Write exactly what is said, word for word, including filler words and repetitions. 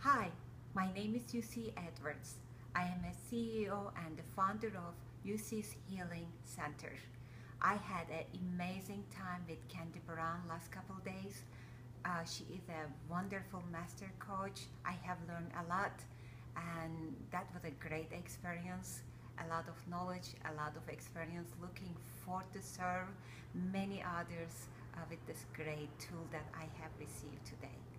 Hi, my name is Yuci Edwards. I am a C E O and the founder of Yuci's Healing Center. I had an amazing time with Candy Brown last couple days. Uh, she is a wonderful master coach. I have learned a lot, and that was a great experience. A lot of knowledge, a lot of experience, looking forward to serve many others uh, with this great tool that I have received today.